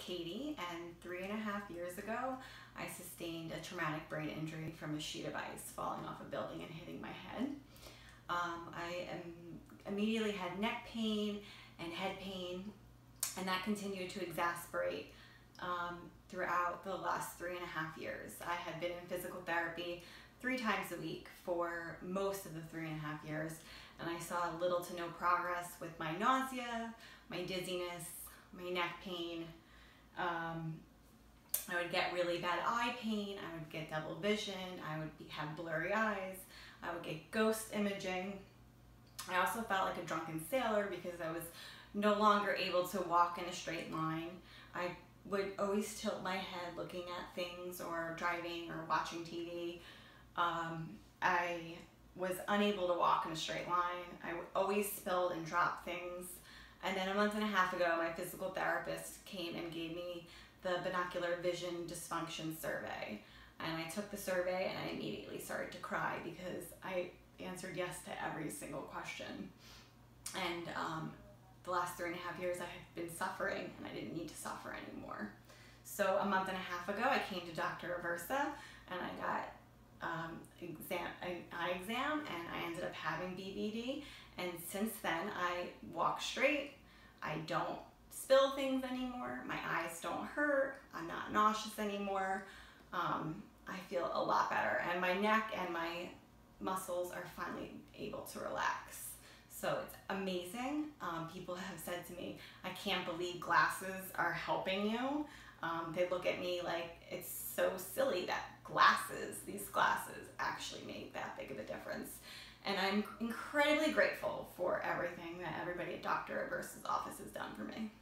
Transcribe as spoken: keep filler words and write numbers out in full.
Katie, and three and a half years ago I sustained a traumatic brain injury from a sheet of ice falling off a building and hitting my head. Um, I am, immediately had neck pain and head pain, and that continued to exasperate um, throughout the last three and a half years. I had been in physical therapy three times a week for most of the three and a half years, and I saw little to no progress with my nausea, my dizziness, my neck pain. Um, I would get really bad eye pain, I would get double vision, I would be, have blurry eyes, I would get ghost imaging. I also felt like a drunken sailor because I was no longer able to walk in a straight line. I would always tilt my head looking at things or driving or watching T V. Um, I was unable to walk in a straight line. I always spilled and dropped things. And then a month and a half ago, my physical therapist came and gave me the binocular vision dysfunction survey. And I took the survey and I immediately started to cry because I answered yes to every single question. And um, the last three and a half years I had been suffering, and I didn't need to suffer anymore. So a month and a half ago, I came to Doctor Aversa and I got um, exam, an eye exam, and I ended up having B V D. And since then, I walk straight, I don't spill things anymore, my eyes don't hurt, I'm not nauseous anymore. Um, I feel a lot better, and my neck and my muscles are finally able to relax. So it's amazing. Um, people have said to me, I can't believe glasses are helping you. Um, they look at me like it's so silly that glasses, these glasses actually made that big of a difference. And I'm incredibly grateful for everything that everybody at Doctor Aversa's office has done for me.